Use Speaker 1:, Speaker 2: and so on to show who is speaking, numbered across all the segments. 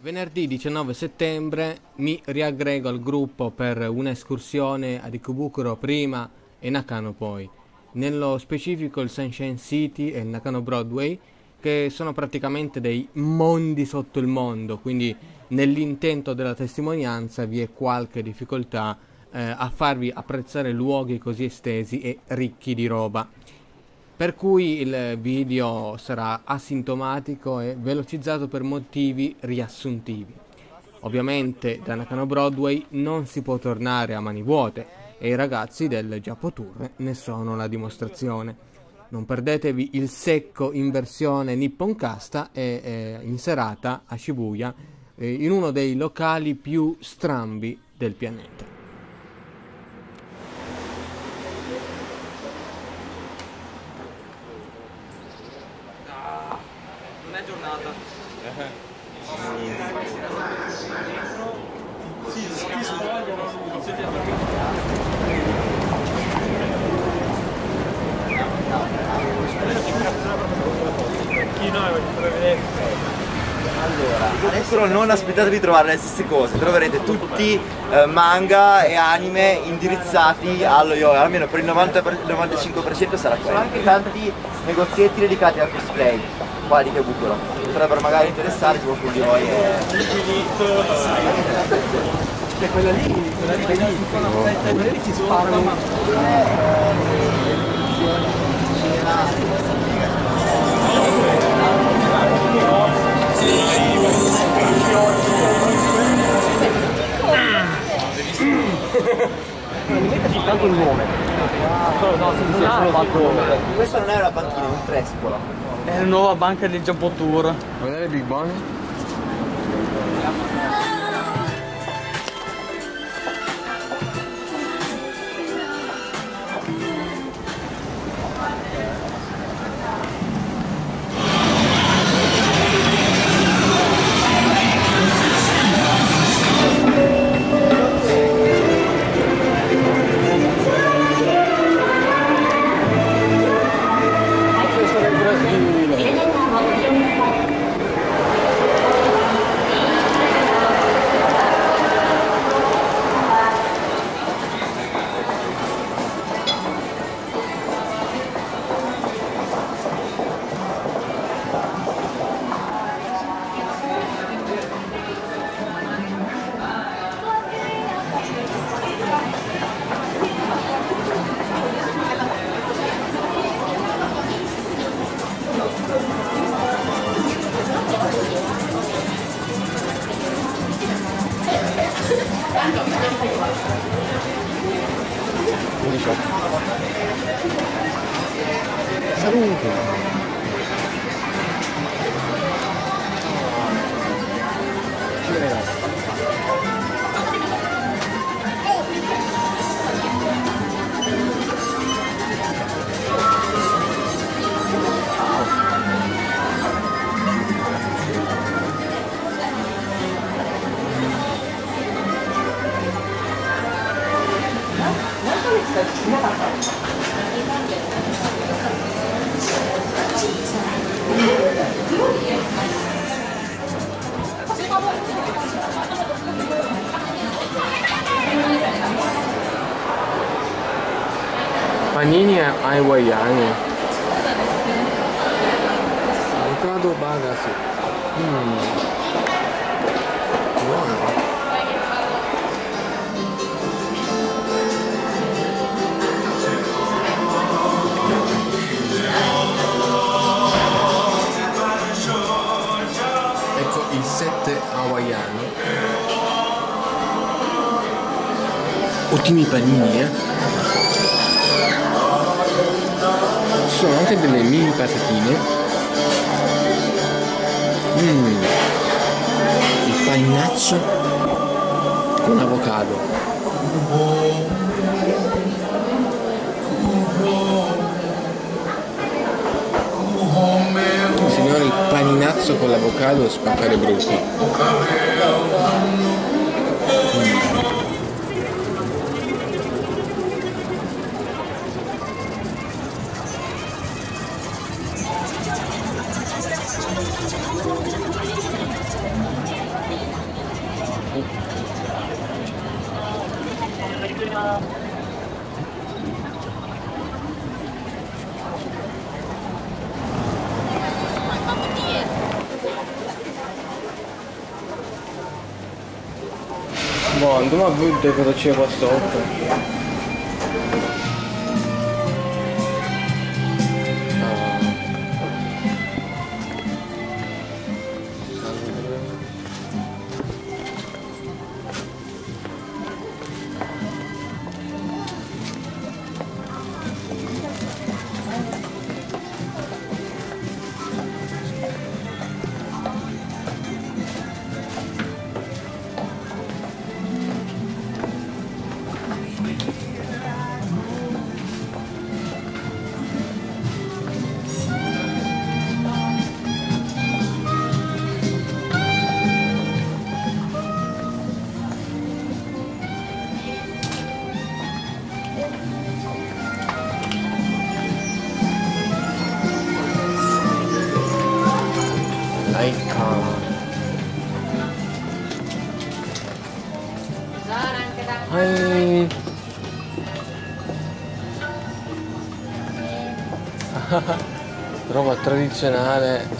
Speaker 1: Venerdì 19 settembre mi riaggrego al gruppo per un'escursione ad Ikebukuro prima e Nakano poi. Nello specifico il Sunshine City e il Nakano Broadway, che sono praticamente dei mondi sotto il mondo, quindi nell'intento della testimonianza vi è qualche difficoltà a farvi apprezzare luoghi così estesi e ricchi di roba. Per cui il video sarà asintomatico e velocizzato per motivi riassuntivi. Ovviamente da Nakano Broadway non si può tornare a mani vuote e i ragazzi del Giappo Tour ne sono la dimostrazione. Non perdetevi il secco in versione nipponcasta e in serata a Shibuya in uno dei locali più strambi del pianeta.
Speaker 2: Non è giornata. Sì, ti spogliano.
Speaker 3: Allora, adesso non aspettatevi di trovare le stesse cose, troverete tutti manga e anime indirizzati allo yoga, almeno per il 95% sarà quello. Ci sono anche tanti negozietti dedicati al cosplay, qua di Ikebukuro. Potrebbero magari interessare se qualcuno di voi è...
Speaker 2: Quella lì ci sparano.
Speaker 3: Non metterci tanto il nome.
Speaker 2: No, non ha fatto nome.
Speaker 3: Questa non è una banchina, è un trespolo.
Speaker 2: È la nuova banca del Giappo Tour.
Speaker 1: Vedete Big Bone? Salute! Panini hawaiani. Avocado bagasu. Buono. Ecco il set hawaiano. Ottimi panini, Ci sono anche delle mini patatine. Il paninaccio con avocado. Signore, il paninazzo con l'avocado spacca le brutti. Boh, andiamo a vedere cosa c'è qua sotto. Hai... roba tradizionale.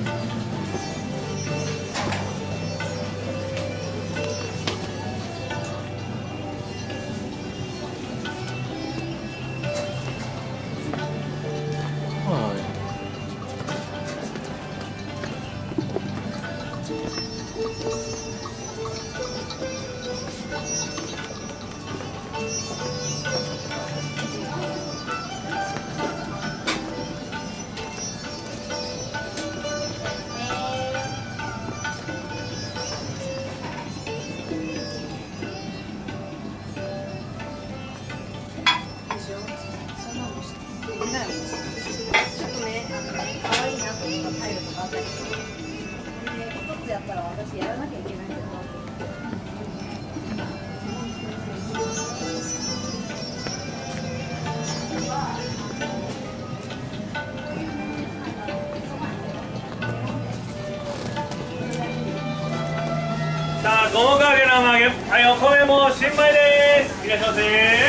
Speaker 4: さあ、五目揚げの揚げ、はい、お米も新米です。いらっしゃいませ。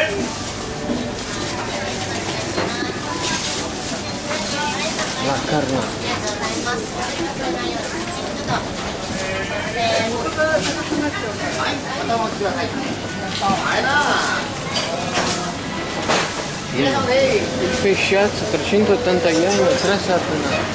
Speaker 1: La carne. Il pesciazzo 380 yen, 3 satunati.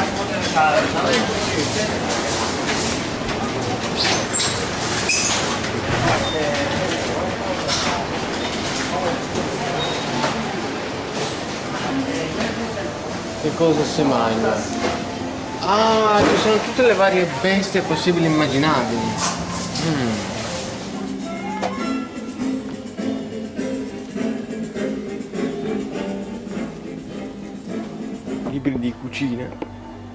Speaker 1: Che cosa si mangia? Ah, ci sono tutte le varie bestie possibili e immaginabili. Libri di cucina.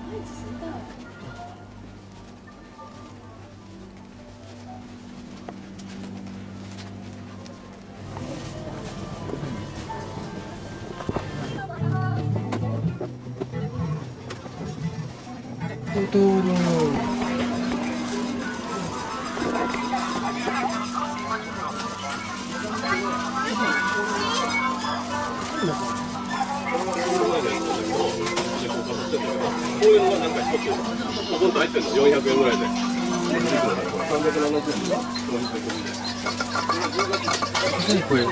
Speaker 1: Cos'è quello?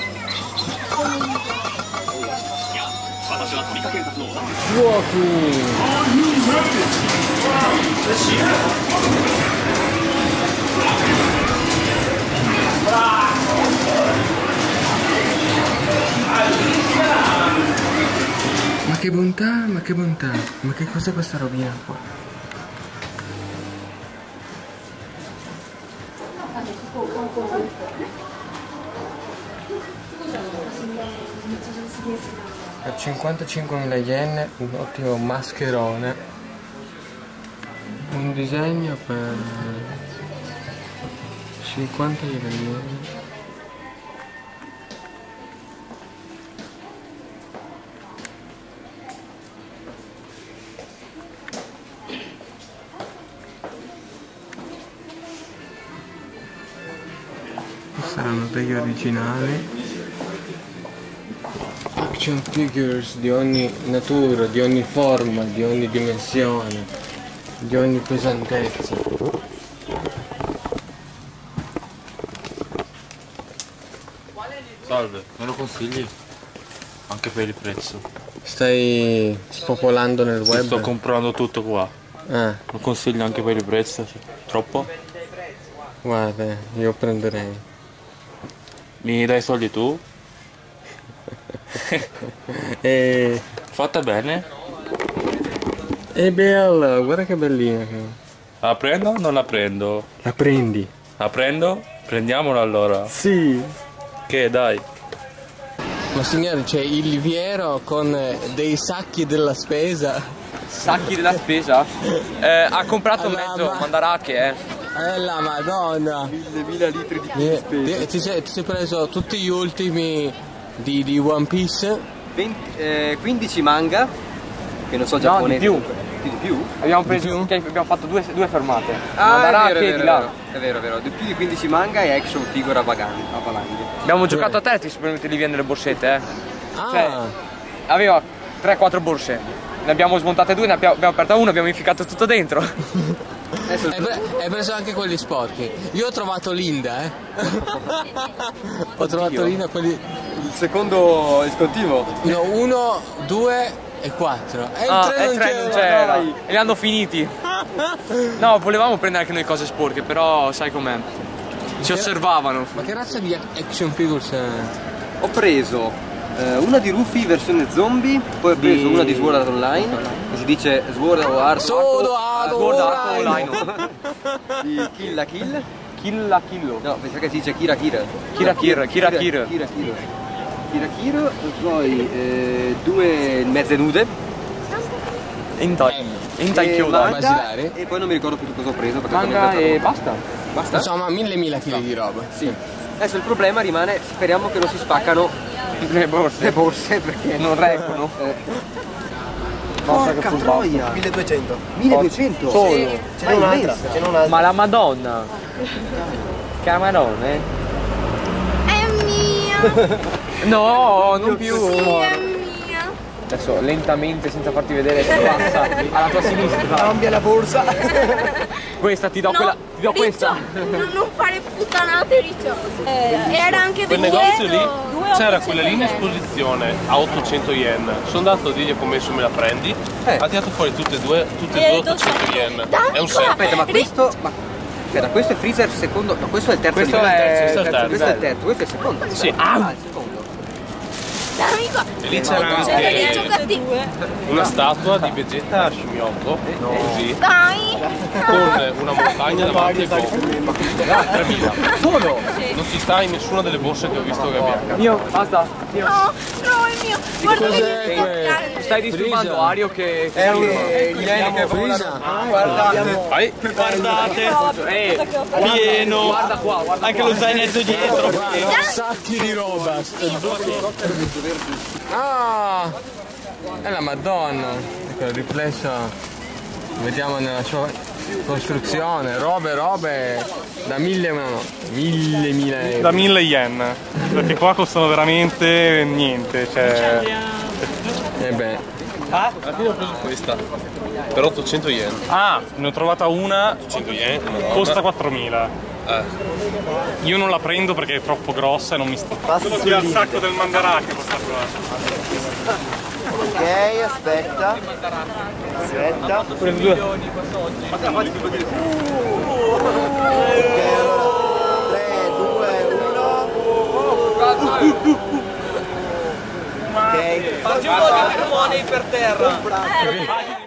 Speaker 1: Fuoco! Ma che bontà, ma che bontà! Ma che cos'è questa robina qua? Per 55.000 yen un ottimo mascherone, un disegno per 50 yen. Saranno degli originali. Action figures di ogni natura, di ogni forma, di ogni dimensione, di ogni pesantezza.
Speaker 5: salve, me lo consigli? Anche per il prezzo.
Speaker 1: Stai spopolando nel web?
Speaker 5: Sto comprando tutto qua. Lo consiglio anche per il prezzo? Troppo?
Speaker 1: Guarda, io prenderei.
Speaker 5: Mi dai i soldi tu? Fatta bene?
Speaker 1: È bella, guarda che bellina che è.
Speaker 5: La prendo o non la prendo?
Speaker 1: La prendi?
Speaker 5: La prendo? Prendiamola allora.
Speaker 1: Sì.
Speaker 5: Che dai?
Speaker 1: Ma signore, c'è il liviero con dei sacchi della spesa.
Speaker 2: Sacchi della spesa? Ha comprato mezzo mandarache,
Speaker 1: La madonna.
Speaker 2: 1000 litri di spesa.
Speaker 1: Ti sei preso tutti gli ultimi di One Piece?
Speaker 2: 15 manga, che non so giapponese.
Speaker 4: No, di più.
Speaker 2: Di più?
Speaker 4: Abbiamo fatto due fermate.
Speaker 2: Ah, è vero, è vero. Di più di 15 manga e action figure a valanghe.
Speaker 4: Abbiamo giocato a Tetris per metterli via nelle borsette,
Speaker 1: Ah.
Speaker 4: Cioè, aveva 3-4 borse. Ne abbiamo smontate 2, ne abbiamo aperta una, abbiamo inficato tutto dentro.
Speaker 1: Hai preso anche quelli sporchi. Io ho trovato Linda, Ho trovato Linda quelli.
Speaker 2: Il secondo, il continuo.
Speaker 1: No, 1, 2 e 4. E il 3 non
Speaker 4: c'era. E li hanno finiti. No, volevamo prendere anche noi cose sporche, però sai com'è. Ci osservavano.
Speaker 1: Ma che razza di action figures è?
Speaker 2: Ho preso una di Rufy versione zombie, poi ho preso una di Sword Art Online, che si dice Sword Art Online, di Kill la Kill.
Speaker 4: Kill la Killo.
Speaker 2: No, penso che si dice Kira Kira.
Speaker 4: Kira Kira.
Speaker 2: E poi due mezze nude.
Speaker 4: Intai chioda.
Speaker 2: Manga,
Speaker 1: basilari.
Speaker 2: e poi non mi ricordo più cosa ho preso. Perché
Speaker 4: Manga e basta.
Speaker 2: basta?
Speaker 1: Insomma, mille chili di roba.
Speaker 2: Sì. Adesso il problema rimane, speriamo che non si spaccano
Speaker 4: Le borse.
Speaker 2: perché
Speaker 4: Non reggono.
Speaker 2: Porca troia!
Speaker 3: 1200.
Speaker 2: 1200?
Speaker 4: Solo.
Speaker 3: Ce n'è un'altra, ce n'è un'altra.
Speaker 4: Ma la Madonna. Che Madonna,
Speaker 6: È mia!
Speaker 4: No, non più.
Speaker 6: Sì, è mia!
Speaker 4: Adesso lentamente, senza farti vedere, si passa alla tua sinistra.
Speaker 3: Cambia la borsa.
Speaker 4: Questa, ti do
Speaker 6: No,
Speaker 4: quella. Ti do
Speaker 6: Riccio,
Speaker 4: questa.
Speaker 6: non fare puttanate, Riccio. Era anche
Speaker 7: Quel negozio lì
Speaker 6: Due
Speaker 7: c'era quella lì in
Speaker 6: 800 yen.
Speaker 7: esposizione a 800 yen. Sono andato a dirgli commesso me la prendi, ha tirato fuori tutte e due 800 yen.
Speaker 6: Dammi
Speaker 7: È un
Speaker 6: qua.
Speaker 7: set.
Speaker 2: Aspetta, ma questo... Aspetta, questo è Freezer secondo... No, questo è il terzo
Speaker 4: Questo
Speaker 2: livello.
Speaker 4: è
Speaker 7: Questo è il terzo.
Speaker 2: Questo è il terzo, questo è il secondo.
Speaker 7: Sì.
Speaker 2: il secondo.
Speaker 6: Dammi qua.
Speaker 7: E lì c'era
Speaker 6: C'è
Speaker 7: anche
Speaker 6: Riccio cattivo.
Speaker 7: una statua di Vegeta Hashimoto, così,
Speaker 6: Dai.
Speaker 7: con una montagna davanti e Goku. 3000.
Speaker 2: Solo!
Speaker 7: Non ci sta in nessuna delle borse che ho visto che abbiamo.
Speaker 4: Mio, basta.
Speaker 6: No, no, è mio. Guarda che
Speaker 1: Cos'è
Speaker 6: mi toccare.
Speaker 4: Stai disturbando
Speaker 1: Freezer.
Speaker 4: Ario che
Speaker 2: È un Iene che
Speaker 1: Freezer.
Speaker 2: Guardate!
Speaker 7: Vai.
Speaker 4: pieno. Guarda qua, guarda
Speaker 2: Anche lo zainetto dietro!
Speaker 1: Sacchi di roba. Ah! È la Madonna. Ecco il riflesso. Vediamo nella sua costruzione. Robe da 1000 euro.
Speaker 8: Da 1000 yen, perché qua costano veramente niente, cioè...
Speaker 1: E beh.
Speaker 7: Alla fine ho preso questa, per 800 yen.
Speaker 8: Ah, ne ho trovata una,
Speaker 7: 800 yen?
Speaker 8: costa 4000. Io non la prendo perché è troppo grossa e non mi sta... Quello che ha il sacco del mandarake costa qua.
Speaker 3: Ok, aspetta. Aspetta. Ok, allora 3, 2, 1. Ok.
Speaker 2: Facciamo dei money per terra!